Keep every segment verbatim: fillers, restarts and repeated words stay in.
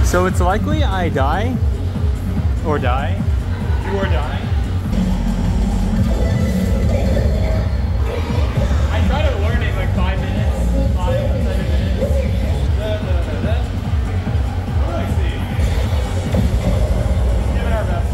So it's likely I die, or die, do or die. I try to learn it like five minutes, five, seven minutes. Da, da, da, da. What do I see? Let's give it our best.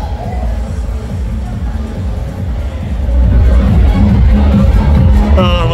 Oh,